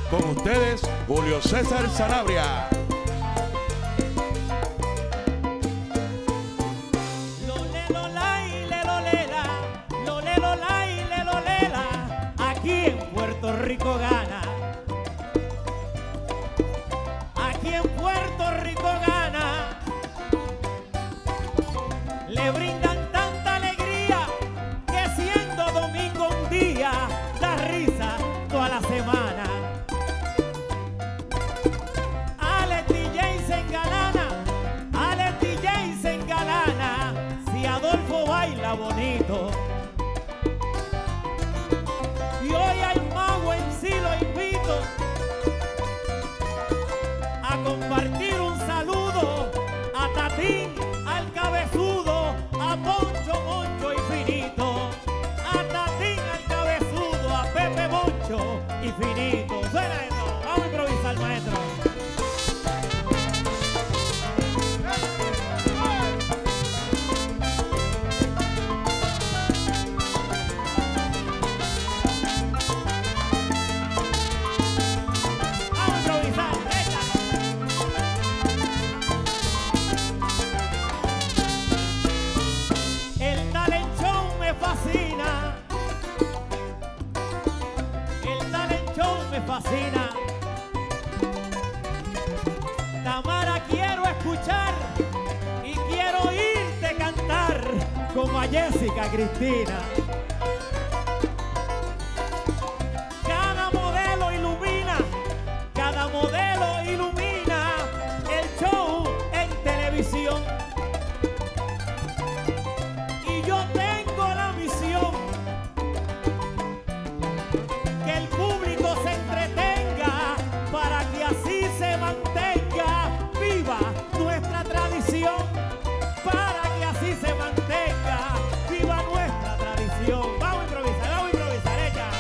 Con ustedes, Julio César Sanabria. Aquí en Puerto Rico gana. Aquí en Puerto Rico gana. Le brindan tanta alegría que siendo domingo un día da risa toda la semana. Alex DJ se engalana, Alex DJ se engalana. Si Adolfo baila bonito. Y hoy al mago en sí lo invito a compartir un saludo a Tatín, al cabezudo, a Poncho, Moncho y Finito. A Tatín, al cabezudo, a Pepe, Moncho y Finito. Suena eso, vamos a improvisar, maestro. Fascina. Tamara, quiero escuchar y quiero oírte cantar como a Jessica Cristina. Cada modelo ilumina el show en televisión. Y yo tengo la misión que el público se entretenga para que así se mantenga viva nuestra tradición, para que así se mantenga viva nuestra tradición. Vamos a improvisar ella.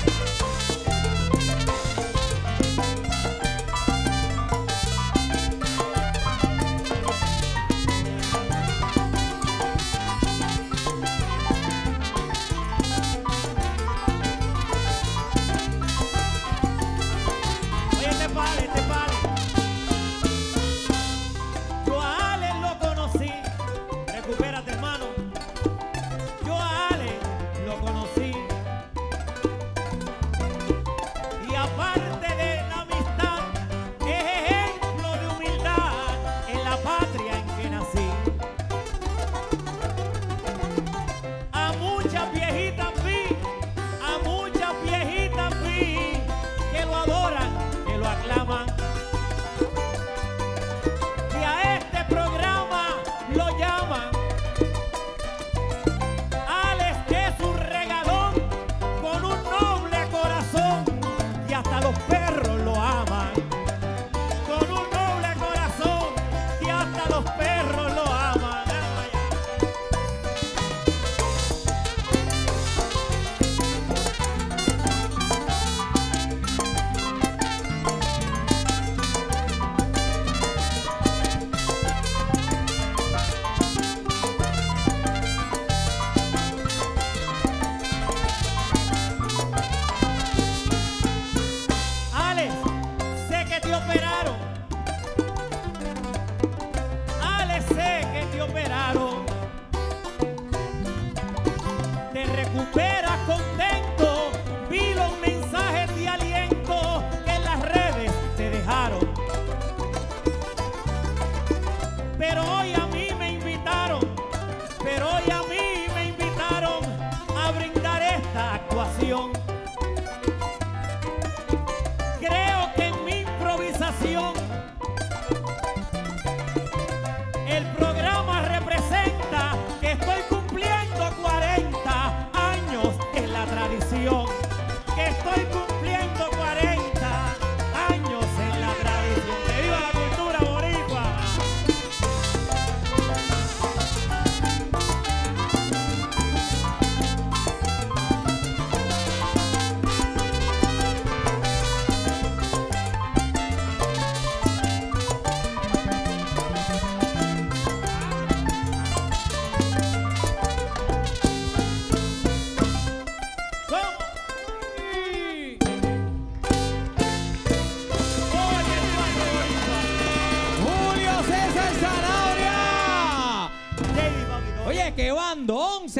Yo a Alex lo conocí, recupérate hermano. Yo a Alex lo conocí y aparte de la amistad es ejemplo de humildad en la patria en que nací. A muchas viejitas vi que lo adoran, que lo aclaman. Y a este programa lo llaman Alex, que es un regalón con un noble corazón y hasta los perros lo aman. Con un noble corazón y hasta los perros lo aman.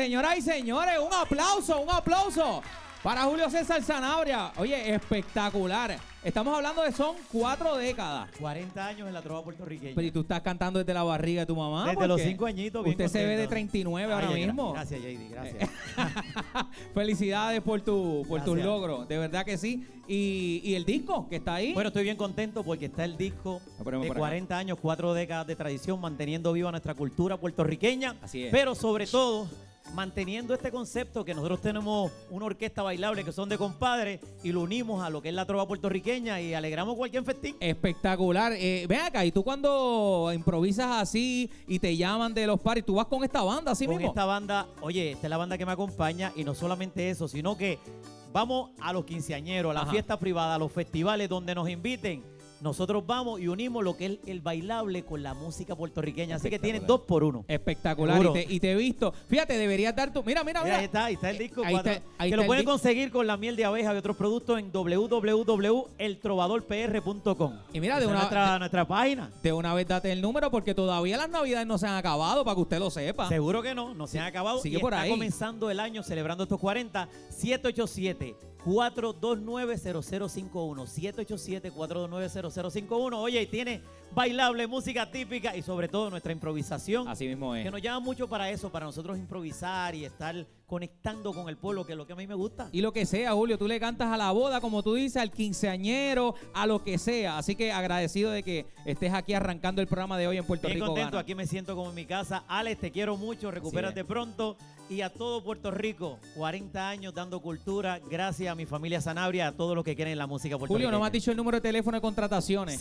señoras y señores, un aplauso para Julio César Sanabria. Oye, espectacular. Estamos hablando de son 4 décadas. 40 años en la trova puertorriqueña. Pero y tú estás cantando desde la barriga de tu mamá. Desde los 5 añitos. Bien usted se ve de contento. 39 ahora mismo. Gracias, JD, gracias. Felicidades por tus Gracias. logros, de verdad que sí. Y el disco que está ahí. Bueno, estoy bien contento porque está el disco Lo ponemos de por acá. 40 años, 4 décadas de tradición, manteniendo viva nuestra cultura puertorriqueña. Así es. Pero sobre todo, manteniendo este concepto que nosotros tenemos una orquesta bailable que son de compadres y lo unimos a lo que es la trova puertorriqueña y alegramos cualquier festín. Espectacular. Ven acá, y tú cuando improvisas así y te llaman de los parties, tú vas con esta banda así Con mismo. esta banda, oye, esta es la banda que me acompaña y no solamente eso, sino que vamos a los quinceañeros, a las Ajá. fiestas privadas, a los festivales donde nos inviten. Nosotros vamos y unimos lo que es el bailable con la música puertorriqueña. Así que tienen Espectacular. 2 por 1. Espectacular. Seguro. Y te he visto. Fíjate, deberías dar tu. Mira. Ahí está el disco. Ahí está- ahí que está lo el pueden disco. conseguir con la miel de abeja y otros productos en www.eltrovadorpr.com. Y mira, Esa es nuestra página. De una vez date el número porque todavía las navidades no se han acabado, para que usted lo sepa. Seguro que no se han acabado. Sigue y por está ahí. comenzando el año celebrando estos 40. 787-429-0051. 787-429-0051. Oye, y tiene bailable, música típica y sobre todo nuestra improvisación. Así mismo es. Que nos llama mucho para eso, para nosotros improvisar y estar conectando con el pueblo, que es lo que a mí me gusta. Y lo que sea, Julio, tú le cantas a la boda, como tú dices, al quinceañero, a lo que sea. Así que agradecido de que estés aquí arrancando el programa de hoy en Puerto Bien Rico contento, Gana. aquí me siento como en mi casa. Alex, te quiero mucho, recupérate pronto. Y a todo Puerto Rico, 40 años dando cultura, gracias a mi familia Sanabria, a todos los que quieren la música puertorriqueña. Julio, no me has dicho el número de teléfono de contrataciones.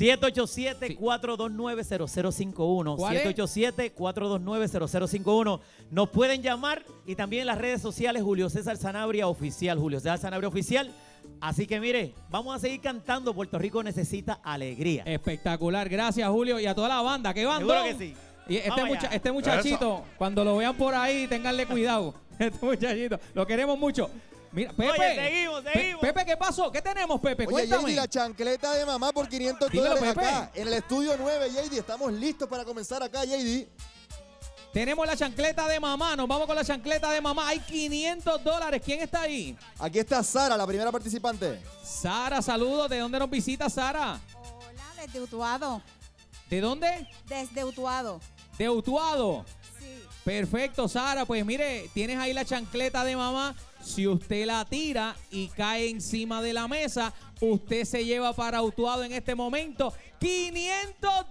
787-429-0051. ¿Cuál es? 787-429-0051. Nos pueden llamar y también en las redes sociales Julio César Sanabria Oficial. Julio César Sanabria Oficial. Así que mire, vamos a seguir cantando. Puerto Rico necesita alegría. Espectacular, gracias Julio y a toda la banda. ¿Qué banda? Seguro que sí. Y Vamos allá. este muchachito, cuando lo vean por ahí, ténganle cuidado. Este muchachito, lo queremos mucho. Mira, Pepe. Oye, seguimos. Pepe, ¿qué pasó? ¿Qué tenemos, Pepe? Oye, Cuéntame. JD, la chancleta de mamá por 500 Dímelo, dólares Pepe. acá, en el estudio 9, JD. Estamos listos para comenzar acá, JD. Tenemos la chancleta de mamá. Nos vamos con la chancleta de mamá. Hay 500 dólares. ¿Quién está ahí? Aquí está Sara, la primera participante. Sara, saludos. ¿De dónde nos visita Sara? Hola, desde Utuado. ¿De dónde? Desde Utuado. De Utuado. Sí. Perfecto, Sara. Pues mire, tienes ahí la chancleta de mamá. Si usted la tira y cae encima de la mesa, usted se lleva para Utuado en este momento $500.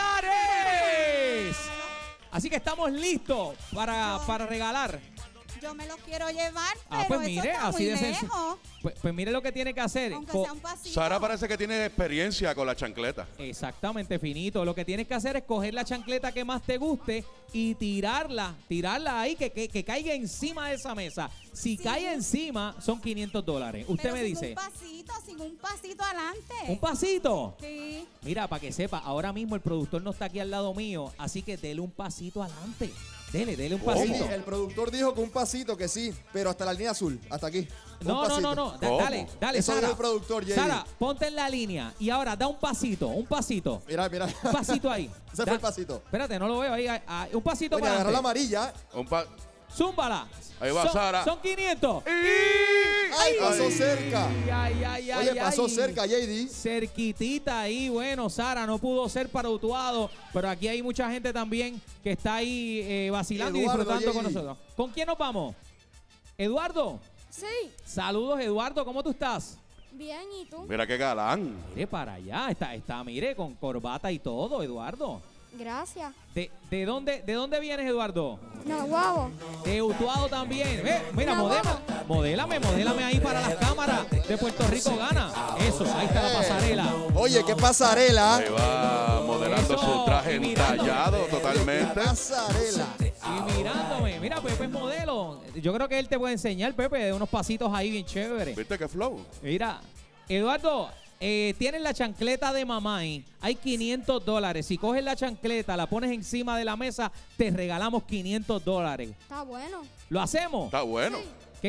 Así que estamos listos para regalar. Yo me lo quiero llevar, Ah, pero pues mire, eso está así muy de sencillo. lejos. Pues mire lo que tiene que hacer. Aunque sea un pasito. Sara parece que tiene experiencia con la chancleta. Exactamente, finito. Lo que tienes que hacer es coger la chancleta que más te guste y tirarla ahí, que caiga encima de esa mesa. Si Sí. cae encima, son $500. Usted Pero me dice, sin un pasito adelante. ¿un pasito? Sí. Mira, para que sepa, ahora mismo el productor no está aquí al lado mío, así que dele un pasito adelante. Dele un pasito. JD, el productor dijo que un pasito, que sí, pero hasta la línea azul, hasta aquí. Un No. pasito. ¿Cómo? Dale, Eso Sara. dijo el productor, JD. Sara, ponte en la línea y ahora da un pasito. Un pasito ahí. Ese fue el pasito. Espérate, no lo veo ahí. Un pasito Oye, para agarró la adelante. amarilla. Zúmbala. Ahí va Sara. Son 500. ¡Ay, pasó cerca! Ay, Oye, pasó ay. cerca, JD. Cerquitita ahí. Bueno, Sara no pudo ser para Utuado, pero aquí hay mucha gente también que está ahí vacilando Eduardo, y disfrutando con JD. nosotros. ¿Con quién nos vamos? Eduardo. Sí, Saludos, Eduardo. ¿Cómo tú estás? bien, ¿y tú? Mira qué galán. Mire para allá. Está, mire, con corbata y todo, Eduardo. Gracias. ¿De dónde vienes, Eduardo? No, guau. De Utuado también. Ve, mira, No, modélame ahí para las cámaras de Puerto Rico Gana. Eso, ahí está la pasarela. Oye, qué pasarela. Ahí va modelando Eso, su traje y mirando. entallado totalmente. Pasarela. Y mirándome, mira, Pepe es modelo. Yo creo que él te puede enseñar, Pepe, de unos pasitos ahí bien chéveres. ¿Viste qué flow? Mira, Eduardo, tienes la chancleta de mamá ahí. Hay $500. Si coges la chancleta, la pones encima de la mesa, te regalamos $500. Está bueno. ¿Lo hacemos? Está bueno.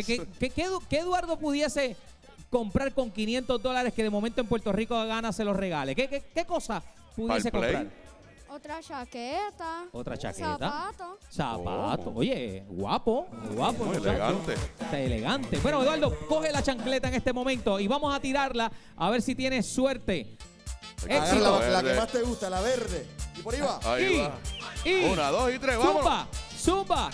¿Qué Eduardo pudiese comprar con $500 que de momento en Puerto Rico Gana se los regale? ¿Qué cosa pudiese Pa'l play. comprar? Otra chaqueta. Otra chaqueta. Zapato. Zapato. Oh. Oye, guapo, guapo. Muy muchacho. elegante. Está elegante. Bueno, Eduardo, coge la chancleta en este momento y vamos a tirarla a ver si tienes suerte. Agarra Éxito. la que más te gusta, la verde. Y por ahí va. Ahí va. Y 1, 2 y 3, vámonos. zumba, zumba.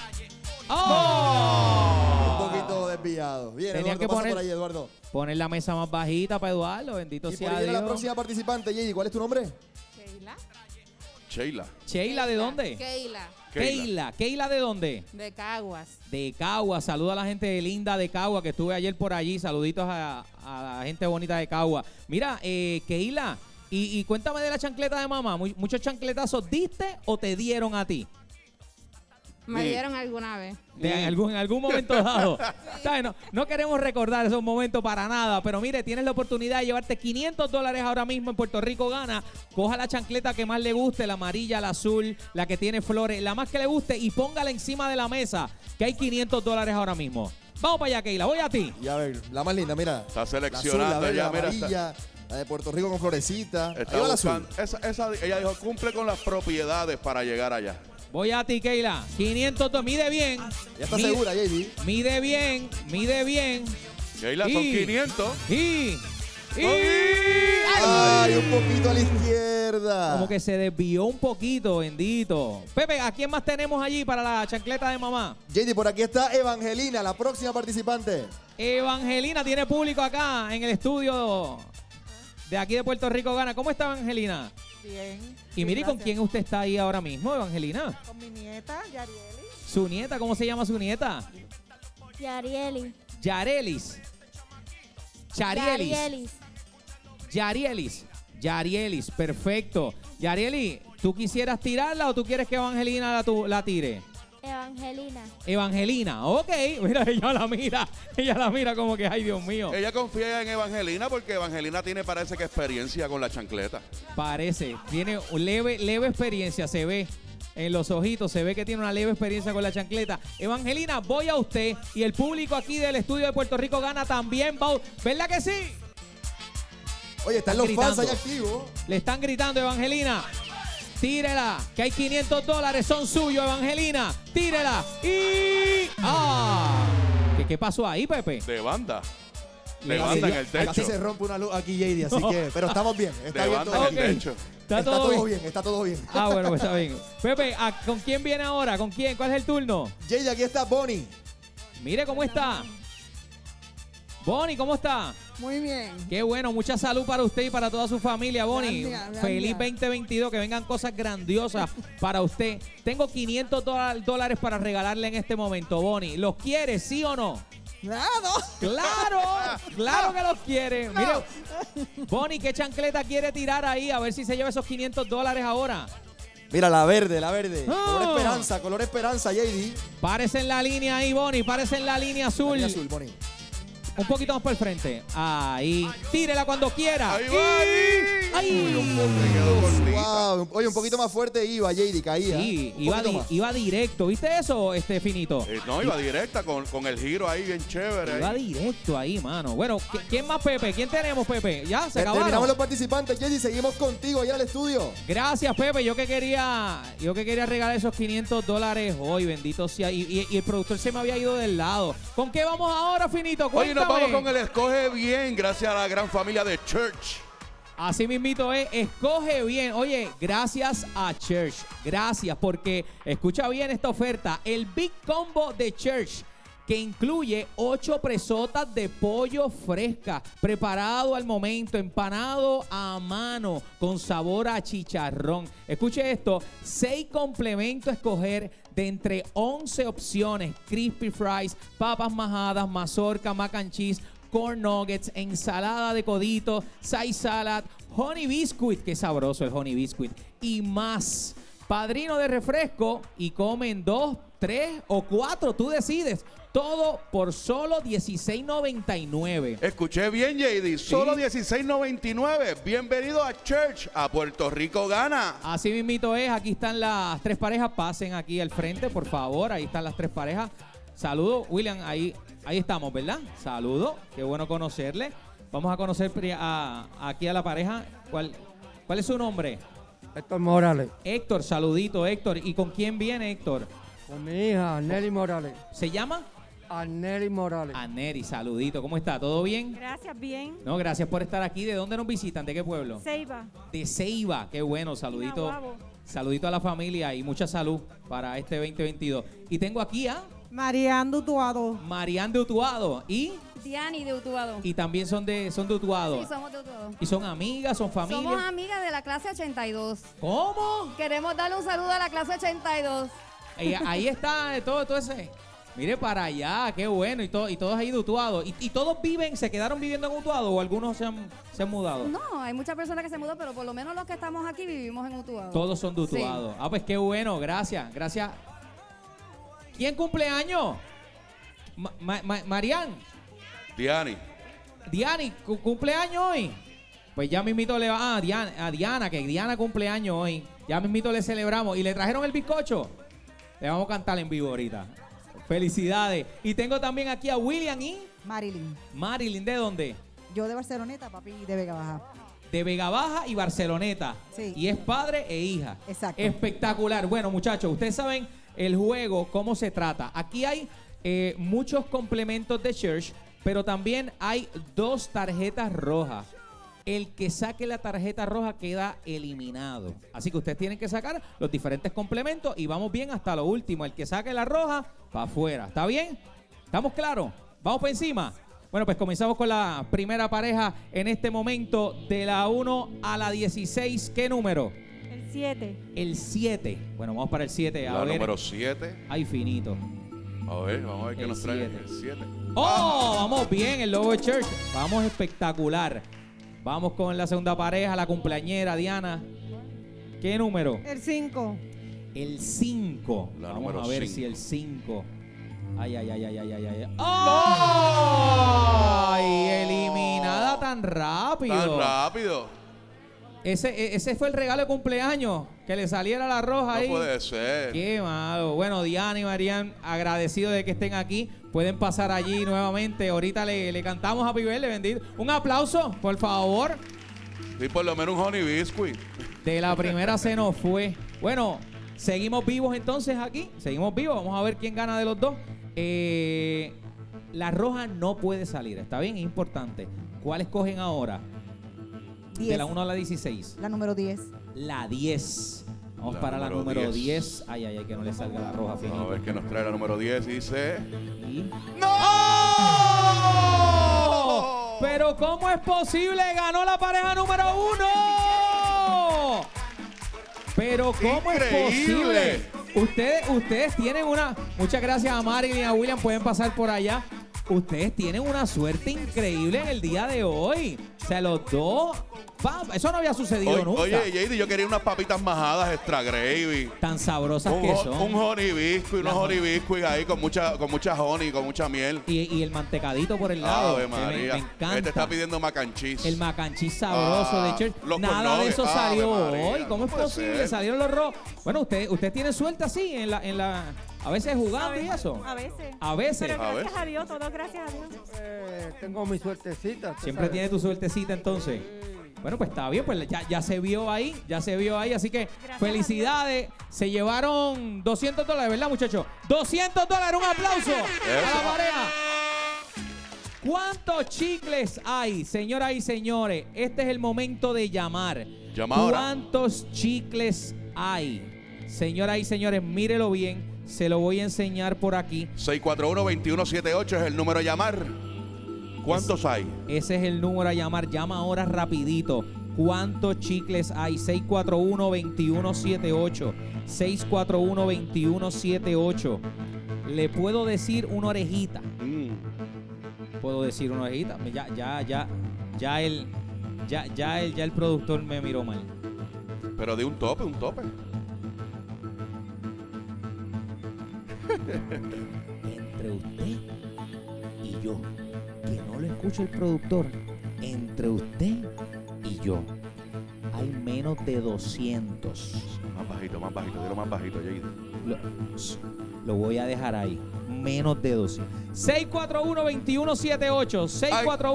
¡Oh! Un poquito desviado. Bien, Tenía Eduardo, que pasa poner- por ahí, Eduardo. Poner la mesa más bajita para Eduardo, bendito Y por sea ahí viene la Dios. próxima participante, Jady. ¿Cuál es tu nombre? Keila. Sheila. Sheila, ¿de dónde? Keila. Keila. ¿Keila de dónde? De Caguas. De Cagua. Saluda a la gente linda de Cagua, que estuve ayer por allí. Saluditos a la gente bonita de Cagua. Mira, Keila, y cuéntame de la chancleta de mamá. ¿Muchos chancletazos diste o te dieron a ti? Me Sí. dieron alguna vez. En algún momento dado. ¿Sabes? No queremos recordar esos momentos para nada, pero mire, tienes la oportunidad de llevarte $500 ahora mismo en Puerto Rico Gana. Coja la chancleta que más le guste, la amarilla, la azul, la que tiene flores, la más que le guste y póngala encima de la mesa, que hay $500 ahora mismo. Vamos para allá, Keila, voy a ti. Y a ver, la más linda, mira. Está La azul, la seleccionando verde, ya, la mira. amarilla, la de Puerto Rico con florecita. Está Ahí va la azul. buscando. Ella dijo, cumple con las propiedades para llegar allá. Voy a ti, Keila. 500, mide bien. Ya está Mide- segura, Jady. Mide bien, mide bien. Keila, son 500. Y Ay, un poquito a la izquierda. como que se desvió un poquito, bendito. Pepe, ¿a quién más tenemos allí para la chancleta de mamá? Jady, por aquí está Evangelina, la próxima participante. Evangelina tiene público acá en el estudio de aquí de Puerto Rico Gana. ¿Cómo está Evangelina? Bien. Y mire, ¿con gracias. quién usted está ahí ahora mismo, Evangelina? Con mi nieta, Yarieli. Su nieta, ¿cómo se llama su nieta? Yarieli. Yarelis. Charielis. Yarielis. Yarielis. Yarielis, perfecto. Yarielis, ¿tú quisieras tirarla o tú quieres que Evangelina la tire? Evangelina. Evangelina, ok. Mira, ella la mira como que, ay, Dios mío. Ella confía en Evangelina porque Evangelina tiene, parece que experiencia con la chancleta. Parece, tiene leve experiencia, se ve en los ojitos, se ve que tiene una leve experiencia con la chancleta. Evangelina, voy a usted y el público aquí del estudio de Puerto Rico Gana también va. ¿Verdad que sí? Oye, están los Gritando. fans ahí activos. Le están gritando, Evangelina. Tírela, que hay $500, son suyos, Evangelina. Tírela. Y... ¡Ah! ¿Qué pasó ahí, Pepe? De banda. Le- De banda en el Casi techo. se rompe una luz aquí, Jady, así que... Pero estamos bien. Está De bien banda todo. en el techo. ¿Está Está todo bien, está todo bien. Ah, bueno, pues está bien. Pepe, ¿con quién viene ahora? ¿Con quién? ¿Cuál es el turno? Jady, aquí está Bonnie. Mire cómo está. Bonnie, ¿cómo está? Muy bien. Qué bueno, mucha salud para usted y para toda su familia, Bonnie. Gracias, Feliz gracias. 2022, que vengan cosas grandiosas para usted. Tengo $500 para regalarle en este momento, Bonnie. ¿Los quiere, sí o no? Nada. ¡Claro! ¡Claro que los quiere! Mire, Bonnie, ¿qué chancleta quiere tirar ahí? A ver si se lleva esos $500 ahora. Mira, la verde, la verde. Ah. Color esperanza, Jady. Párese en la línea ahí, Bonnie. Párese en la línea azul. Línea azul, Bonnie. Un poquito más por el frente. Ahí. Tírela cuando quiera. Ahí va. ¡Ay! Me quedó cortita. Wow. Oye, un poquito más fuerte iba, Jady, caía. Sí, Un poquito más. iba directo. ¿Viste eso, Finito? No, iba directa con el giro ahí bien chévere. Iba ahí. directo ahí, mano. Bueno, ¿quién más, Pepe? ¿Quién tenemos, Pepe? Ya, se Terminamos acabaron. los participantes, Jady. Seguimos contigo allá al estudio. Gracias, Pepe. Yo que quería regalar esos $500 hoy, bendito sea. Y el productor se me había ido del lado. ¿Con qué vamos ahora, Finito? Oye, nos Cuéntame. vamos con el Escoge Bien, gracias a la gran familia de Church. Así mismito es, escoge bien. Oye, gracias a Church. Gracias porque, escucha bien esta oferta. El Big Combo de Church, que incluye 8 presotas de pollo fresca, preparado al momento, empanado a mano, con sabor a chicharrón. Escuche esto, 6 complementos a escoger de entre 11 opciones. Crispy fries, papas majadas, mazorca, mac and cheese, corn nuggets, ensalada de codito, side salad, honey biscuit, que sabroso el honey biscuit, y más. Padrino de refresco y comen 2, 3 o 4, tú decides. Todo por solo $16.99. Escuché bien, JD, solo $16.99. Bienvenido a Church, a Puerto Rico Gana. Así mismito es, aquí están las 3 parejas, pasen aquí al frente, por favor, ahí están las 3 parejas. Saludos, William, ahí estamos, ¿verdad? Saludos, qué bueno conocerle. Vamos a conocer aquí a la pareja. ¿Cuál es su nombre? Héctor Morales. Héctor, saludito, Héctor. ¿Y con quién viene, Héctor? Con mi hija, Nelly Morales. ¿Se llama? Nelly Morales. Aneri, saludito. ¿Cómo está? ¿Todo bien? Gracias, bien. No, gracias por estar aquí. ¿De dónde nos visitan? ¿De qué pueblo? Ceiba. De Ceiba. Qué bueno, saludito. Saludito a la familia y mucha salud para este 2022. Y tengo aquí a Marián de Utuado. Marián de Utuado y Diani de Utuado. y también son de Utuado. Sí, somos de Utuado. Y son amigas, son familia. Somos amigas de la clase 82. ¿Cómo? Queremos darle un saludo a la clase 82. Ahí está todo ese. Mire para allá, qué bueno. Y todos ahí de Utuado. ¿Y todos se quedaron viviendo en Utuado o algunos se han mudado? No, hay muchas personas que se mudan, pero por lo menos los que estamos aquí vivimos en Utuado. Todos son de Utuado. Sí. Ah, pues qué bueno, gracias. ¿Quién cumple años? Marián. Diani, ¿cumple años hoy? Pues ya mismito le va a Diana, que Diana cumple años hoy. Ya mismito le celebramos. ¿Y le trajeron el bizcocho? Le vamos a cantar en vivo ahorita. Felicidades. Y tengo también aquí a William y Marilyn. Marilyn, ¿de dónde? Yo de Barceloneta, papi de Vega Baja. De Vega Baja y Barceloneta. Sí. Y es padre e hija. Exacto. Espectacular. Bueno, muchachos, ustedes saben el juego, cómo se trata. Aquí hay muchos complementos de church, pero también hay 2 tarjetas rojas. El que saque la tarjeta roja queda eliminado. Así que ustedes tienen que sacar los diferentes complementos y vamos bien hasta lo último. El que saque la roja, para afuera. ¿Está bien? ¿Estamos claros? ¿Vamos por encima? Bueno, pues comenzamos con la primera pareja en este momento de la 1 a la 16. ¿Qué número? El 7. El 7. Bueno, vamos para el 7. La número 7. Ay, finito. Vamos a ver qué nos trae el 7. ¡Oh! Vamos bien, el logo de Church. Vamos espectacular. Vamos con la segunda pareja, la cumpleañera Diana. ¿Qué número? El 5. El 5. La Vamos número a ver 5. si el 5. Ay. ¡Oh! ¡Ay! Eliminada tan rápido. Tan rápido. Ese fue el regalo de cumpleaños. Que le saliera la roja ahí. No puede ser. Qué malo. Bueno, Diana y Marián, agradecidos de que estén aquí. Pueden pasar allí nuevamente. Ahorita le cantamos Happy Birthday, bendito. Un aplauso, por favor. Sí, por lo menos un honey biscuit. De la primera se nos fue. Bueno, seguimos vivos entonces aquí. Seguimos vivos. Vamos a ver quién gana de los dos. La roja no puede salir. Está bien, es importante. ¿Cuál escogen ahora? 10. De la 1 a la 16. La número 10. La 10. Vamos La para la número número 10. 10. Ay, que no le salga la roja finita. Vamos a ver qué nos trae la número 10. Dice... Y- ¡No! Pero ¿cómo es posible? Ganó la pareja número 1. Pero ¿cómo Increíble. es posible? Ustedes tienen una... Muchas gracias a Marilyn y a William. Pueden pasar por allá. Ustedes tienen una suerte increíble en el día de hoy. O sea, los dos... Eso no había sucedido nunca. Oye, JD, yo quería unas papitas majadas extra gravy. Tan sabrosas que son. Un honey biscuit, unos La- honey biscuit ahí con mucha honey, con mucha miel. Y el mantecadito por el lado. Ave que María. me encanta. Este está pidiendo mac and cheese. El mac and cheese sabroso de Church. los Nada de cornogues. eso Ave salió María, hoy. ¿Cómo no es puede posible? ser. Salieron los rojos. Bueno, usted tiene suerte así en la a veces jugando y eso. A veces. A veces. Pero A gracias ver. a Dios, todo gracias a Dios. Tengo mi suertecita. tú Siempre sabes. tiene tu suertecita entonces. Bueno, pues está bien, pues ya se vio ahí, así que Gracias felicidades. Se llevaron $200, ¿verdad, muchachos? $200, un aplauso a la pareja. ¿Cuántos chicles hay, señoras y señores? Este es el momento de llamar. Llama ahora. ¿Cuántos chicles hay? Señoras y señores, mírelo bien. Se lo voy a enseñar por aquí. 641-2178 es el número a llamar. ¿Cuántos hay? Ese es el número a llamar. Llama ahora rapidito. ¿Cuántos chicles hay? 641-2178. 641-2178. Le puedo decir una orejita. Puedo decir una orejita. Ya el productor me miró mal. Pero de un tope. Entre usted y yo, que no lo escucha el productor, entre usted y yo, hay menos de 200. Más bajito, dilo más bajito, JD. Lo voy a dejar ahí. Menos de 200. 641-2178.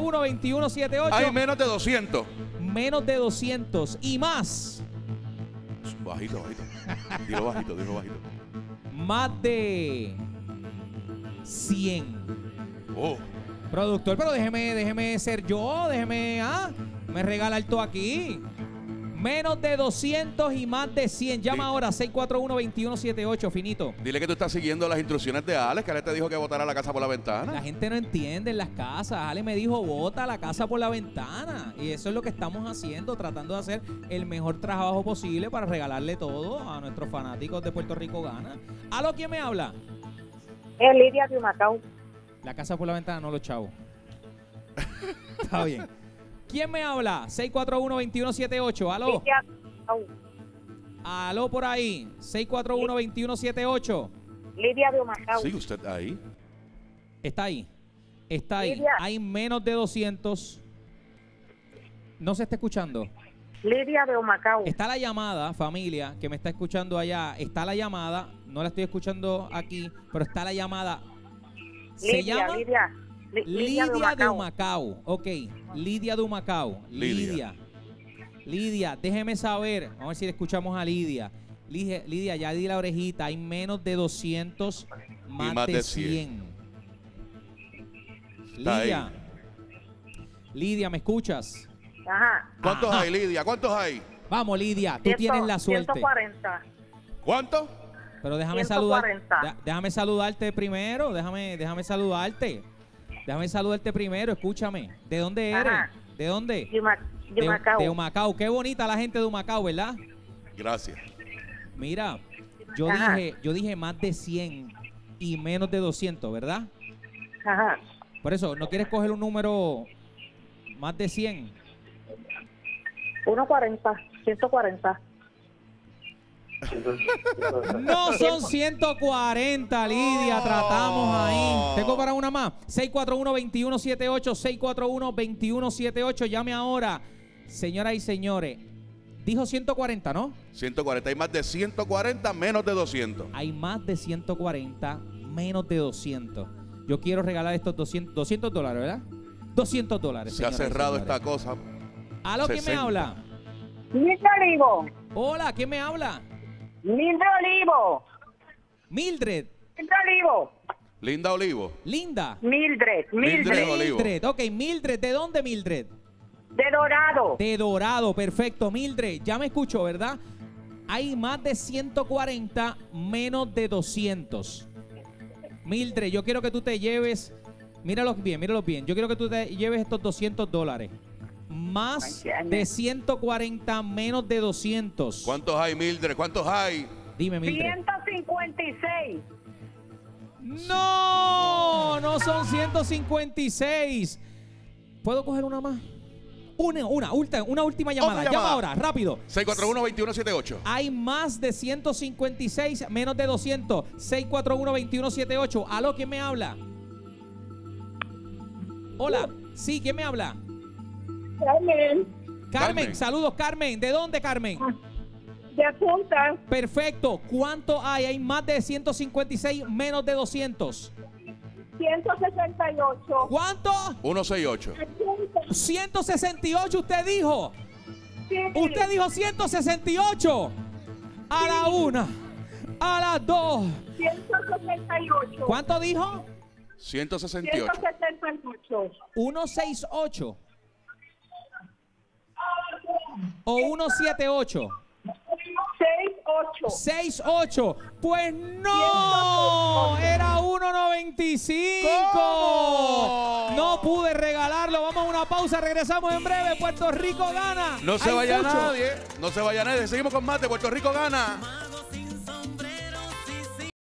641-2178. Hay menos de 200. Menos de 200 y más. Bajito, bajito. Dilo bajito, dilo bajito. Más de 100. Oh. Productor, pero déjeme ser yo, me regala todo aquí. Menos de 200 y más de 100. Llama ahora 641-2178, finito. Dile que tú estás siguiendo las instrucciones de Alex, que Alex te dijo que botara la casa por la ventana. La gente no entiende en las casas. Ale me dijo, bota la casa por la ventana. Y eso es lo que estamos haciendo, tratando de hacer el mejor trabajo posible para regalarle todo a nuestros fanáticos de Puerto Rico Gana. ¿Aló, quién me habla? Es Lidia de Humacao. La casa por la ventana, no los chavos. Está bien. ¿Quién me habla? 641-2178. ¿Aló? Lidia de Humacao. ¿Aló por ahí? 641-2178. Lidia de Humacao. Sí, usted ahí. Está ahí. Está ahí. Lidia. Hay menos de 200. No se está escuchando. Lidia de Humacao. Está la llamada, familia, que me está escuchando allá. Está la llamada. No la estoy escuchando aquí, pero está la llamada. ¿Se llama? Lidia de Humacao. Ok. Lidia de Humacao. Lidia, déjeme saber. Vamos a ver si le escuchamos a Lidia. Lidia, ya di la orejita. Hay menos de 200, más de 100. Lidia. Lidia, ¿me escuchas? Ajá. ¿Cuántos hay, Lidia? ¿Cuántos hay? Vamos, Lidia, tú tienes la suerte. 140. ¿Cuánto? Pero déjame 140. déjame saludarte primero. Déjame saludarte. Déjame saludarte primero, escúchame. ¿De dónde eres? Ajá. ¿De dónde? De Humacao. De Humacao. Qué bonita la gente de Humacao, ¿verdad? Gracias. Mira, yo dije más de 100 y menos de 200, ¿verdad? Ajá. Por eso, ¿no quieres coger un número más de 100? 140. No son 140, Lidia, tratamos ahí. Tengo para una más. 641-2178, 641-2178. Llame ahora. Señoras y señores, dijo 140, ¿no? 140. Hay más de 140, menos de 200. Hay más de 140, menos de 200. Yo quiero regalar estos $200, ¿verdad? $200. Se ha cerrado esta cosa. ¿Aló, quién me habla? Mildred Olivo. Hola, ¿quién me habla? Mildred Olivo. Mildred. Mildred Olivo. Linda Olivo. Linda. Mildred Olivo. Ok, Mildred. ¿De dónde, Mildred? De Dorado. De Dorado, perfecto. Mildred, ya me escucho, ¿verdad? Hay más de 140, menos de 200. Mildred, yo quiero que tú te lleves, míralos bien. Yo quiero que tú te lleves estos $200. Más de 140, menos de 200. ¿Cuántos hay, Mildred? ¿Cuántos hay? Dime, Mildred. 156. No son 156. ¿Puedo coger una más? Una última llamada. Llama ahora, rápido. 641-2178. Hay más de 156, menos de 200. 641-2178. ¿Aló, quién me habla? Hola. Sí, ¿quién me habla? Carmen, saludos, Carmen. ¿De dónde, Carmen? De Punta. Perfecto. ¿Cuánto hay? Hay más de 156, menos de 200. 168. ¿Cuánto? 168. 168, usted dijo. Sí. Usted dijo 168. A la una, a las dos. 168. ¿Cuánto dijo? 168. 168. 168. O 178. 68. Pues no, era 1.95. ¿Cómo? No pude regalarlo. Vamos a una pausa. Regresamos en breve. Puerto Rico gana. No se Hay vaya mucho. nadie. No se vaya nadie. Seguimos con más de Puerto Rico gana.